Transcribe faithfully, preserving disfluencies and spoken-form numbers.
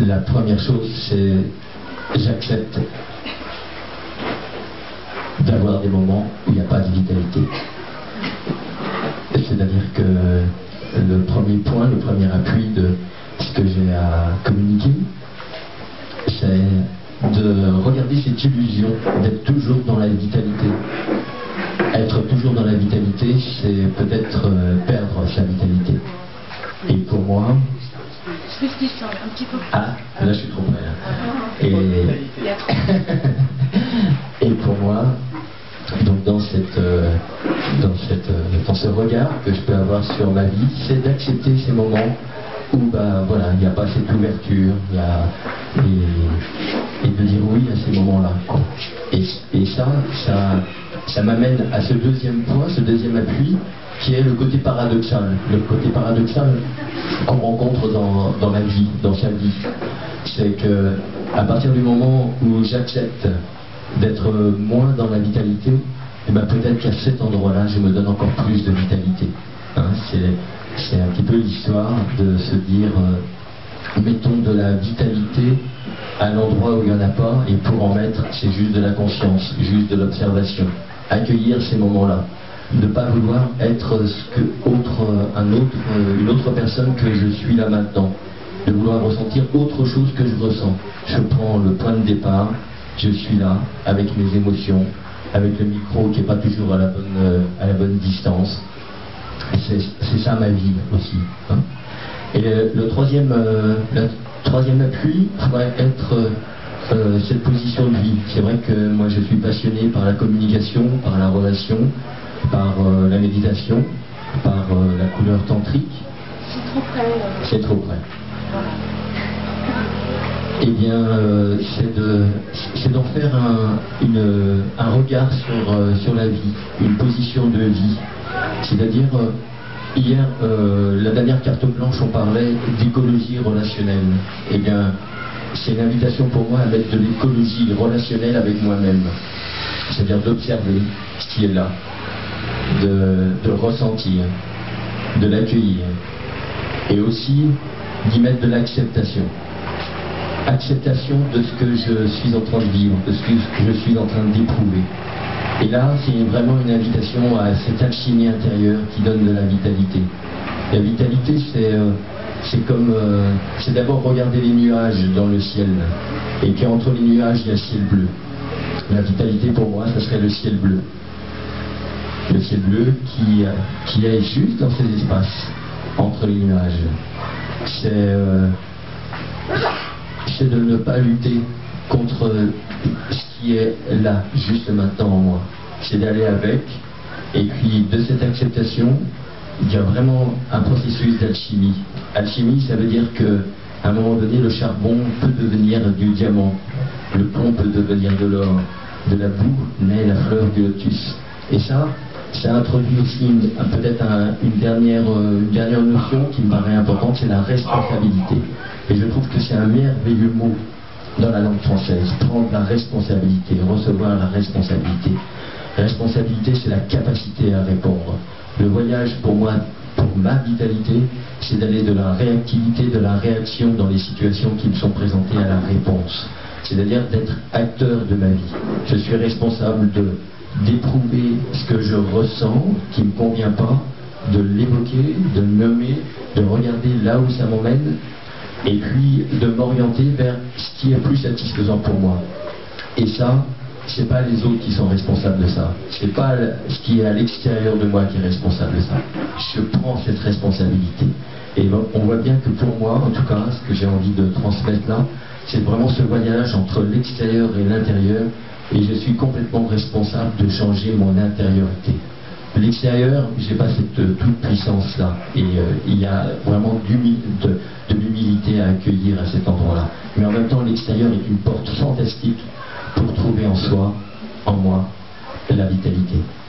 la première chose, c'est j'accepte d'avoir des moments où il n'y a pas de vitalité. C'est-à-dire que le premier point, le premier appui de ce que j'ai à communiquer, c'est de regarder cette illusion d'être toujours dans la vitalité. Être toujours dans la vitalité, c'est peut-être euh, perdre sa vitalité. Et pour moi... un petit peu. Ah, là je suis trop près. Hein. Et... Et pour moi, donc dans, cette, euh, dans, cette, euh, dans ce regard que je peux avoir sur ma vie, c'est d'accepter ces moments où bah, voilà, il n'y a pas cette ouverture, il y a, et, et de dire oui à ces moments-là. Et, et ça, ça, ça m'amène à ce deuxième point, ce deuxième appui, qui est le côté paradoxal. Le côté paradoxal qu'on rencontre dans, dans la vie, dans sa vie. C'est que à partir du moment où j'accepte d'être moins dans la vitalité, et ben peut-être qu'à cet endroit-là, je me donne encore plus de vitalité. Hein, c'est un petit peu l'histoire de se dire, euh, mettons de la vitalité à l'endroit où il n'y en a pas, et pour en mettre, c'est juste de la conscience, juste de l'observation. Accueillir ces moments-là. Ne pas vouloir être ce que autre, un autre, une autre personne que je suis là maintenant. De vouloir ressentir autre chose que je ressens. Je prends le point de départ, je suis là, avec mes émotions, avec le micro qui n'est pas toujours à la bonne, à la bonne distance. C'est ça ma vie aussi. Hein. Et le, le, troisième, euh, le troisième appui pourrait être euh, cette position de vie. C'est vrai que moi je suis passionné par la communication, par la relation, par euh, la méditation, par euh, la couleur tantrique. C'est trop près. Euh... C'est trop près. Eh bien, euh, c'est d'en faire un, une, un regard sur, euh, sur la vie, une position de vie. C'est-à-dire, euh, hier, euh, la dernière carte blanche, on parlait d'écologie relationnelle. Eh bien, c'est une invitation pour moi à mettre de l'écologie relationnelle avec moi-même. C'est-à-dire d'observer ce qui est là, de, de le ressentir, de l'accueillir, et aussi d'y mettre de l'acceptation. Acceptation de ce que je suis en train de vivre, de ce que je suis en train d'éprouver. Et là, c'est vraiment une invitation à cette alchimie intérieure qui donne de la vitalité. La vitalité, c'est euh, c'est comme, euh, c'est d'abord regarder les nuages dans le ciel, et puis entre les nuages, il y a le ciel bleu. La vitalité, pour moi, ce serait le ciel bleu. Le ciel bleu qui, qui est juste dans ces espaces, entre les nuages. C'est... Euh, c'est de ne pas lutter contre ce qui est là, juste maintenant en moi. C'est d'aller avec, et puis de cette acceptation, il y a vraiment un processus d'alchimie. Alchimie, ça veut dire que à un moment donné, le charbon peut devenir du diamant, le plomb peut devenir de l'or, de la boue naît la fleur du lotus. Et ça, ça introduit aussi peut-être un, une, dernière, une dernière notion qui me paraît importante, c'est la responsabilité. Et je trouve que c'est un merveilleux mot dans la langue française, prendre la responsabilité, recevoir la responsabilité. La responsabilité, c'est la capacité à répondre. Le voyage, pour moi, pour ma vitalité, c'est d'aller de la réactivité, de la réaction dans les situations qui me sont présentées à la réponse. C'est-à-dire d'être acteur de ma vie. Je suis responsable de d'éprouver ce que je ressens, qui ne me convient pas, de l'évoquer, de le nommer, de regarder là où ça m'emmène, et puis de m'orienter vers ce qui est plus satisfaisant pour moi. Et ça, c'est pas les autres qui sont responsables de ça. C'est pas ce qui est à l'extérieur de moi qui est responsable de ça. Je prends cette responsabilité. Et on voit bien que pour moi, en tout cas, ce que j'ai envie de transmettre là, c'est vraiment ce voyage entre l'extérieur et l'intérieur, et je suis complètement responsable de changer mon intériorité. L'extérieur, j'ai pas cette euh, toute puissance là, et euh, il y a vraiment de, de l'humilité à accueillir à cet endroit-là. Mais en même temps, l'extérieur est une porte fantastique pour trouver en soi, en moi, la vitalité.